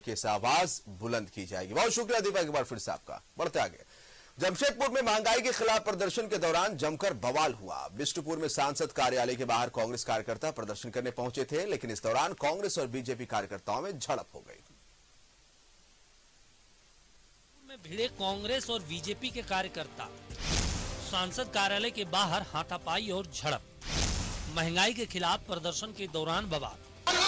Case आवाज बुलंद की जाएगी। बहुत शुक्रिया दीपक, एक बार फिर से आपका। बढ़ते आगे, जमशेदपुर में महंगाई के खिलाफ प्रदर्शन के दौरान जमकर बवाल हुआ। बिष्टुपुर में सांसद कार्यालय के बाहर कांग्रेस कार्यकर्ता प्रदर्शन करने पहुंचे थे, लेकिन इस दौरान कांग्रेस और बीजेपी कार्यकर्ताओं में झड़प हो गई। में भिड़े कांग्रेस और बीजेपी के कार्यकर्ता, सांसद कार्यालय के बाहर हाथापाई और झड़प। महंगाई के खिलाफ प्रदर्शन के दौरान बवाल।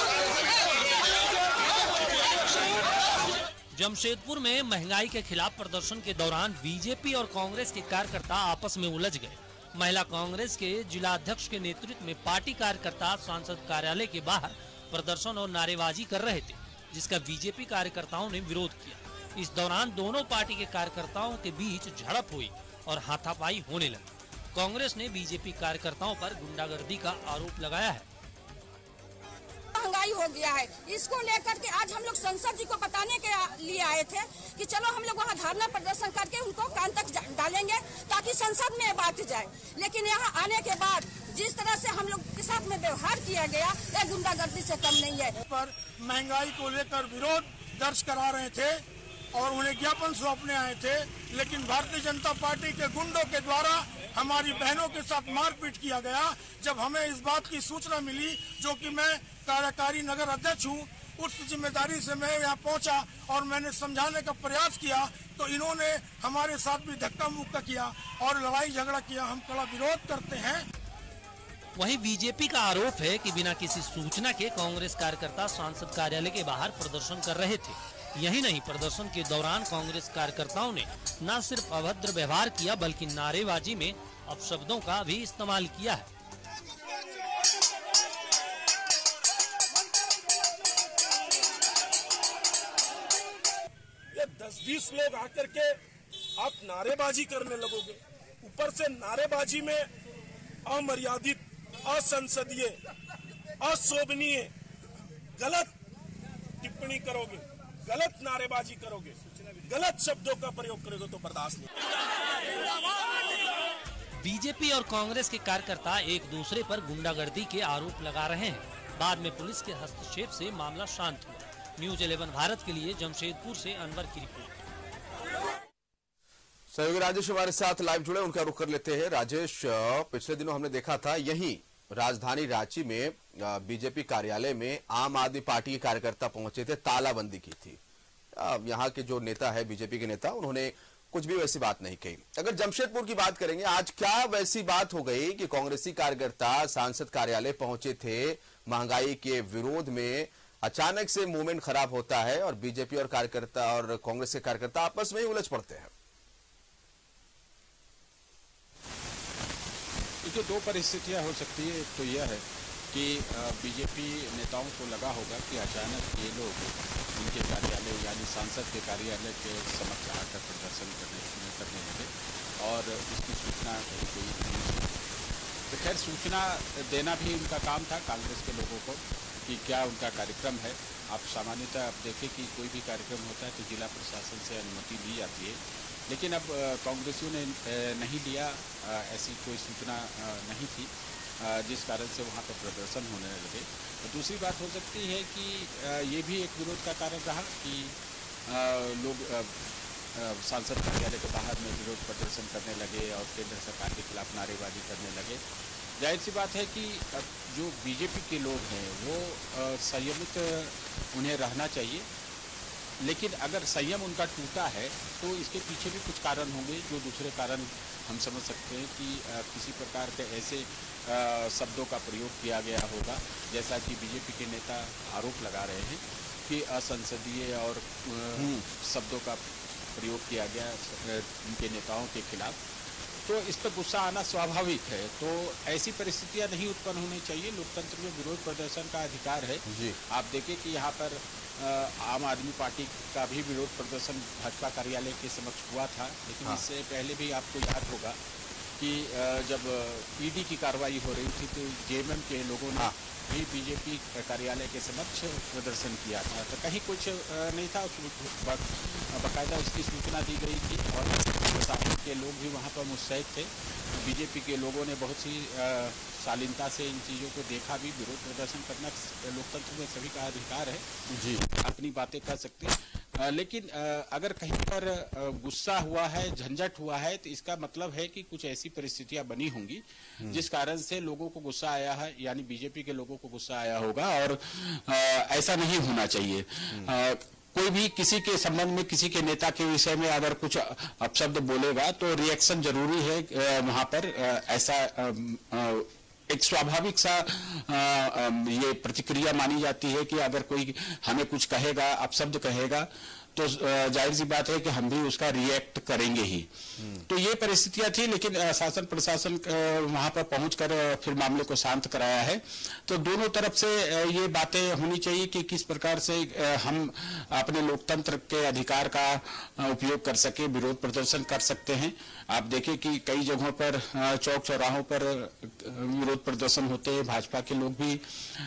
जमशेदपुर में महंगाई के खिलाफ प्रदर्शन के दौरान बीजेपी और कांग्रेस के कार्यकर्ता आपस में उलझ गए। महिला कांग्रेस के जिला अध्यक्ष के नेतृत्व में पार्टी कार्यकर्ता सांसद कार्यालय के बाहर प्रदर्शन और नारेबाजी कर रहे थे, जिसका बीजेपी कार्यकर्ताओं ने विरोध किया। इस दौरान दोनों पार्टी के कार्यकर्ताओं के बीच झड़प हुई और हाथापाई होने लगी। कांग्रेस ने बीजेपी कार्यकर्ताओं पर गुंडागर्दी का आरोप लगाया है। महंगाई हो गया है, इसको लेकर के आज हम लोग संसद जी को बताने के लिए आए थे कि चलो हम लोग वहाँ धरना प्रदर्शन करके उनको कान तक डालेंगे ताकि संसद में बात जाए। लेकिन यहाँ आने के बाद जिस तरह से हम लोग के साथ में व्यवहार किया गया, यह गुंडागर्दी से कम नहीं है। पर महंगाई को लेकर विरोध दर्ज करा रहे थे और उन्हें ज्ञापन सौंपने आए थे, लेकिन भारतीय जनता पार्टी के गुंडों के द्वारा हमारी बहनों के साथ मारपीट किया गया। जब हमें इस बात की सूचना मिली, जो कि मैं कार्यकारी नगर अध्यक्ष हूँ, उस जिम्मेदारी से मैं यहाँ पहुँचा और मैंने समझाने का प्रयास किया, तो इन्होंने हमारे साथ भी धक्का मुक्का किया और लड़ाई झगड़ा किया। हम कड़ा विरोध करते हैं। वहीं बीजेपी का आरोप है कि बिना किसी सूचना के कांग्रेस कार्यकर्ता सांसद कार्यालय के बाहर प्रदर्शन कर रहे थे। यही नहीं, प्रदर्शन के दौरान कांग्रेस कार्यकर्ताओं ने न सिर्फ अभद्र व्यवहार किया, बल्कि नारेबाजी में अपशब्दों का भी इस्तेमाल किया है। ये 10-20 लोग आकर के आप नारेबाजी करने लगोगे, ऊपर से नारेबाजी में अमर्यादित, असंसदीय, अशोभनीय गलत टिप्पणी करोगे, गलत नारेबाजी करोगे, गलत शब्दों का प्रयोग करोगे तो बर्दाश्त नहीं। बीजेपी और कांग्रेस के कार्यकर्ता एक दूसरे पर गुंडागर्दी के आरोप लगा रहे हैं। बाद में पुलिस के हस्तक्षेप से मामला शांत हुआ। न्यूज 11 भारत के लिए जमशेदपुर से अनवर की रिपोर्ट। सहयोगी राजेश हमारे साथ लाइव जुड़े, उनका रुख कर लेते हैं। राजेश, पिछले दिनों हमने देखा था यहीं राजधानी रांची में बीजेपी कार्यालय में आम आदमी पार्टी के कार्यकर्ता पहुंचे थे, तालाबंदी की थी। यहाँ के जो नेता है, बीजेपी के नेता, उन्होंने कुछ भी वैसी बात नहीं कही। अगर जमशेदपुर की बात करेंगे, आज क्या वैसी बात हो गई कि कांग्रेसी कार्यकर्ता सांसद कार्यालय पहुंचे थे, महंगाई के विरोध में अचानक से मूवमेंट खराब होता है और बीजेपी और कार्यकर्ता और कांग्रेस के कार्यकर्ता आपस में ही उलझ पड़ते हैं? देखिए, दो परिस्थितियां हो सकती है। एक तो यह है कि बीजेपी नेताओं को लगा होगा कि अचानक ये लोग उनके कार्यालय यानी सांसद के कार्यालय के समक्ष आकर प्रदर्शन करने लगे और इसकी सूचना कोई नहीं। तो खैर, सूचना देना भी उनका काम था कांग्रेस के लोगों को कि क्या उनका कार्यक्रम है। आप सामान्यतः आप देखें कि कोई भी कार्यक्रम होता है तो जिला प्रशासन से अनुमति ली जाती है, लेकिन अब कांग्रेसियों ने नहीं लिया, ऐसी कोई सूचना नहीं थी, जिस कारण से वहाँ पर प्रदर्शन होने लगे। तो दूसरी बात हो सकती है कि ये भी एक विरोध का कारण रहा कि लोग सांसद कार्यालय के बाहर में विरोध प्रदर्शन करने लगे और केंद्र सरकार के खिलाफ नारेबाजी करने लगे। जाहिर सी बात है कि जो बीजेपी के लोग हैं वो संयमित उन्हें रहना चाहिए, लेकिन अगर संयम उनका टूटा है तो इसके पीछे भी कुछ कारण होंगे। जो दूसरे कारण हम समझ सकते हैं कि किसी प्रकार के ऐसे शब्दों का प्रयोग किया गया होगा, जैसा कि बीजेपी के नेता आरोप लगा रहे हैं कि असंसदीय और शब्दों का प्रयोग किया गया उनके नेताओं के खिलाफ। तो इस पर गुस्सा आना स्वाभाविक है। तो ऐसी परिस्थितियां नहीं उत्पन्न होनी चाहिए। लोकतंत्र में विरोध प्रदर्शन का अधिकार है जी। आप देखें कि यहाँ पर आम आदमी पार्टी का भी विरोध प्रदर्शन भाजपा कार्यालय के समक्ष हुआ था, लेकिन इससे पहले भी आपको याद होगा कि जब ईडी की कार्रवाई हो रही थी तो जेएमएम के लोगों ने भी बीजेपी कार्यालय के समक्ष प्रदर्शन किया था। तो कहीं कुछ नहीं था, बाकायदा उसकी सूचना दी गई थी और प्रशासन के लोग भी वहाँ पर मुस्तैद थे। बीजेपी के लोगों ने बहुत सी शालीनता से इन चीज़ों को देखा भी। विरोध प्रदर्शन करना लोकतंत्र में सभी का अधिकार है जी, अपनी बातें कर सकते हैं, लेकिन अगर कहीं पर गुस्सा हुआ है, झंझट हुआ है, तो इसका मतलब है कि कुछ ऐसी परिस्थितियां बनी होंगी जिस कारण से लोगों को गुस्सा आया है, यानी बीजेपी के लोगों को गुस्सा आया होगा, और ऐसा नहीं होना चाहिए। कोई भी किसी के संबंध में, किसी के नेता के विषय में अगर कुछ अपशब्द बोलेगा तो रिएक्शन जरूरी है वहां पर। ऐसा एक स्वाभाविक सा ये प्रतिक्रिया मानी जाती है कि अगर कोई हमें कुछ कहेगा, अपशब्द कहेगा, तो जाहिर सी बात है कि हम भी उसका रिएक्ट करेंगे ही। तो ये परिस्थितियां थी, लेकिन शासन प्रशासन वहां पर पहुंचकर फिर मामले को शांत कराया है। तो दोनों तरफ से ये बातें होनी चाहिए कि किस प्रकार से हम अपने लोकतंत्र के अधिकार का उपयोग कर सके, विरोध प्रदर्शन कर सकते हैं। आप देखें कि कई जगहों पर चौक चौराहों पर विरोध प्रदर्शन होते हैं, भाजपा के लोग भी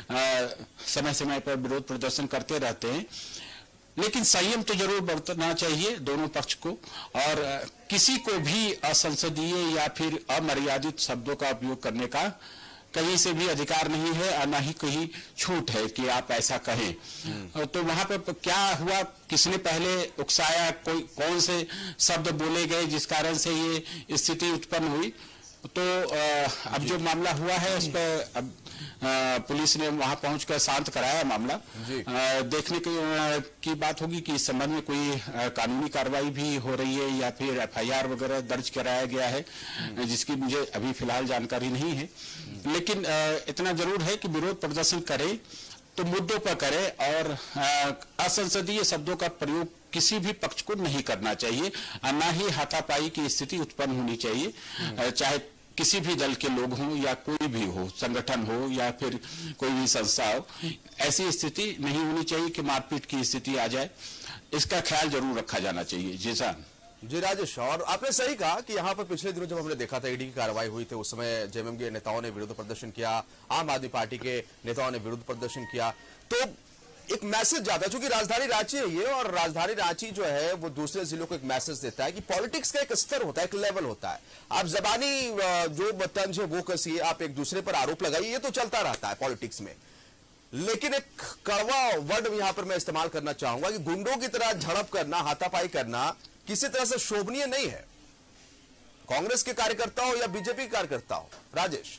समय समय पर विरोध प्रदर्शन करते रहते हैं, लेकिन संयम तो जरूर बरतना चाहिए दोनों पक्ष को, और किसी को भी असंसदीय या फिर अमर्यादित शब्दों का उपयोग करने का कहीं से भी अधिकार नहीं है, और न ही कहीं छूट है कि आप ऐसा कहें। तो वहां पर क्या हुआ, किसने पहले उकसाया, कोई कौन से शब्द बोले गए जिस कारण से ये स्थिति उत्पन्न हुई। तो अब जो मामला हुआ है उस पर अब पुलिस ने वहां पहुंचकर शांत कराया मामला। देखने की बात होगी कि इस संबंध में कोई कानूनी कार्रवाई भी हो रही है या फिर एफआईआर वगैरह दर्ज कराया गया है, जिसकी मुझे अभी फिलहाल जानकारी नहीं है। लेकिन इतना जरूर है कि विरोध प्रदर्शन करे तो मुद्दों पर करे, और असंसदीय शब्दों का प्रयोग किसी भी पक्ष को नहीं करना चाहिए, और न ही हाथापाई की स्थिति उत्पन्न होनी चाहिए। चाहे किसी भी दल के लोग हों या कोई भी हो, संगठन हो या फिर कोई भी संस्था हो, ऐसी स्थिति नहीं होनी चाहिए कि मारपीट की स्थिति आ जाए। इसका ख्याल जरूर रखा जाना चाहिए। जी राजेश, और आपने सही कहा कि यहाँ पर पिछले दिनों जब हमने देखा था ईडी की कार्रवाई हुई थी, उस समय जेएमएम के नेताओं ने विरोध प्रदर्शन किया, आम आदमी पार्टी के नेताओं ने विरोध प्रदर्शन किया, तो एक मैसेज जाता है। चूंकि राजधानी रांची है ये, और राजधानी रांची जो है वो दूसरे जिलों को एक मैसेज देता है कि पॉलिटिक्स का एक स्तर होता है, एक लेवल होता है। आप जबानी जो तंज है वो कसिए, आप एक दूसरे पर आरोप लगाइए, ये तो चलता रहता है पॉलिटिक्स में। लेकिन एक कड़वा वर्ड यहां पर मैं इस्तेमाल करना चाहूंगा कि गुंडों की तरह झड़प करना, हाथापाई करना किसी तरह से शोभनीय नहीं है, कांग्रेस के कार्यकर्ता हो या बीजेपी के कार्यकर्ता हो। राजेश,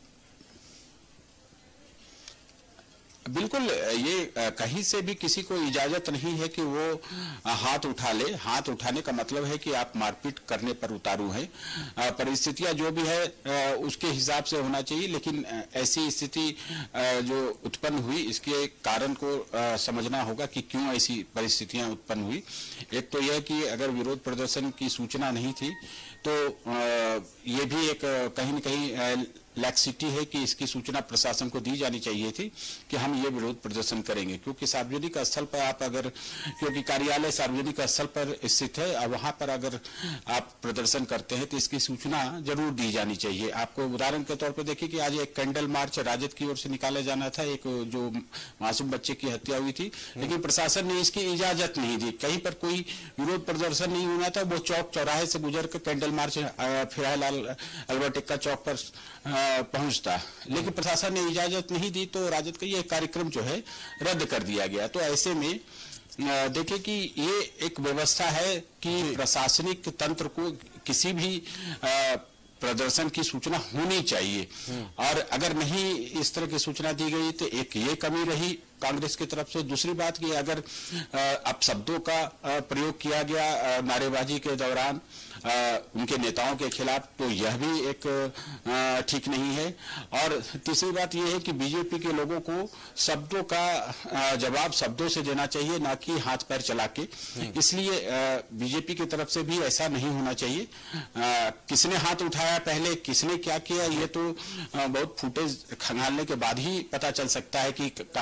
बिल्कुल, ये कहीं से भी किसी को इजाजत नहीं है कि वो हाथ उठा ले। हाथ उठाने का मतलब है कि आप मारपीट करने पर उतारू हैं। परिस्थितियां जो भी है उसके हिसाब से होना चाहिए, लेकिन ऐसी स्थिति जो उत्पन्न हुई, इसके कारण को समझना होगा कि क्यों ऐसी परिस्थितियां उत्पन्न हुई। एक तो यह कि अगर विरोध प्रदर्शन की सूचना नहीं थी तो ये भी एक कहीं न कहीं लैक्सिटी है कि इसकी सूचना प्रशासन को दी जानी चाहिए थी कि हम ये विरोध प्रदर्शन करेंगे, क्योंकि सार्वजनिक स्थल पर आप अगर, क्योंकि कार्यालय सार्वजनिक स्थल पर स्थित है और वहां पर अगर आप प्रदर्शन करते हैं तो इसकी सूचना जरूर दी जानी चाहिए। आपको उदाहरण के तौर पर देखिए कि आज एक कैंडल मार्च राजद की ओर से निकाला जाना था, एक जो मासूम बच्चे की हत्या हुई थी, लेकिन प्रशासन ने इसकी इजाजत नहीं दी। कहीं पर कोई विरोध प्रदर्शन नहीं होना था, वो चौक चौराहे से गुजर कर कैंडल मार्च फिरालाल अल्बर्ट एक्का चौक पर पहुंचता, लेकिन प्रशासन ने इजाजत नहीं दी तो राजद का ये कार्यक्रम जो है रद्द कर दिया गया। तो ऐसे में देखिए कि ये एक व्यवस्था है कि प्रशासनिक तंत्र को किसी भी प्रदर्शन की सूचना होनी चाहिए, और अगर नहीं इस तरह की सूचना दी गई तो एक ये कमी रही कांग्रेस की तरफ से। दूसरी बात कि अगर अपशब्दों का प्रयोग किया गया नारेबाजी के दौरान उनके नेताओं के खिलाफ, तो यह भी एक ठीक नहीं है। और तीसरी बात यह है कि बीजेपी के लोगों को शब्दों का जवाब शब्दों से देना चाहिए, ना कि हाथ पैर चला के। इसलिए बीजेपी की तरफ से भी ऐसा नहीं होना चाहिए। किसने हाथ उठाया पहले, किसने क्या किया, ये तो बहुत फुटेज खंगालने के बाद ही पता चल सकता है कि कहां से मामला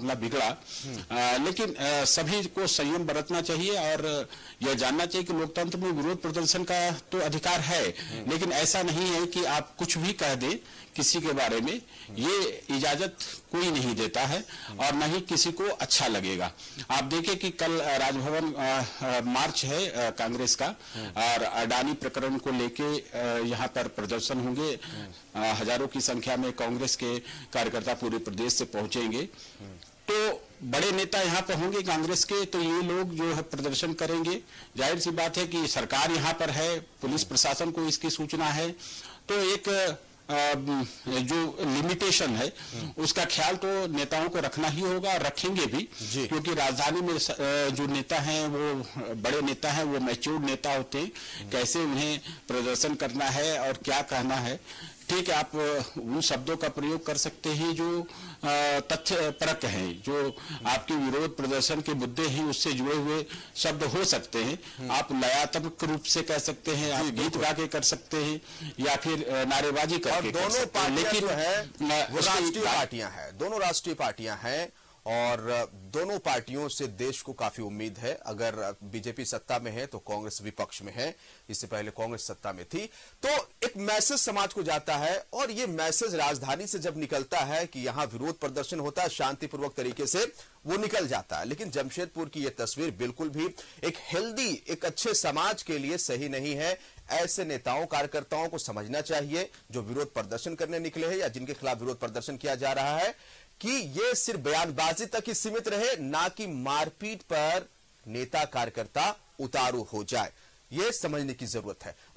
मामला बिगड़ा। लेकिन सभी को संयम बरतना चाहिए और यह जानना चाहिए कि लोकतंत्र में विरोध प्रदर्शन का तो अधिकार है, लेकिन ऐसा नहीं है कि आप कुछ भी कह दें किसी के बारे में, ये इजाजत कोई नहीं देता है और न ही किसी को अच्छा लगेगा। आप देखें कि कल राजभवन मार्च है कांग्रेस का और अडानी प्रकरण को लेके यहाँ पर प्रदर्शन होंगे। हजारों की संख्या में कांग्रेस के कार्यकर्ता पूरे प्रदेश से पहुंचेंगे, तो बड़े नेता यहाँ पर होंगे कांग्रेस के, तो ये लोग जो है प्रदर्शन करेंगे। जाहिर सी बात है कि सरकार यहाँ पर है, पुलिस प्रशासन को इसकी सूचना है, तो एक जो लिमिटेशन है उसका ख्याल तो नेताओं को रखना ही होगा, रखेंगे भी, क्योंकि राजधानी में जो नेता हैं वो बड़े नेता हैं, वो मैच्योर नेता होते हैं, कैसे उन्हें प्रदर्शन करना है और क्या कहना है। ठीक है, आप उन शब्दों का प्रयोग कर सकते हैं जो तथ्य परक हैं, जो आपके विरोध प्रदर्शन के मुद्दे हैं उससे जुड़े हुए शब्द हो सकते हैं। आप लयात्मक रूप से कह सकते हैं, आप गीत गा के कर सकते हैं या फिर नारेबाजी करके कर सकते हैं। लेकिन जो है वो राष्ट्रीय पार्टियां हैं, दोनों राष्ट्रीय पार्टियां हैं और दोनों पार्टियों से देश को काफी उम्मीद है। अगर बीजेपी सत्ता में है तो कांग्रेस विपक्ष में है, इससे पहले कांग्रेस सत्ता में थी, तो एक मैसेज समाज को जाता है और ये मैसेज राजधानी से जब निकलता है कि यहां विरोध प्रदर्शन होता है शांतिपूर्वक तरीके से, वो निकल जाता है। लेकिन जमशेदपुर की ये तस्वीर बिल्कुल भी एक हेल्दी, एक अच्छे समाज के लिए सही नहीं है। ऐसे नेताओं कार्यकर्ताओं को समझना चाहिए जो विरोध प्रदर्शन करने निकले हैं या जिनके खिलाफ विरोध प्रदर्शन किया जा रहा है कि ये सिर्फ बयानबाजी तक ही सीमित रहे, ना कि मारपीट पर नेता कार्यकर्ता उतारू हो जाए। ये समझने की जरूरत है।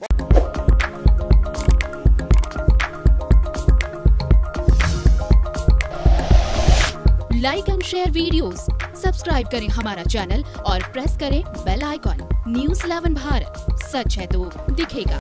Like and share videos, subscribe करें हमारा चैनल और प्रेस करें बेल आइकॉन। न्यूज़ 11 भारत, सच है तो दिखेगा।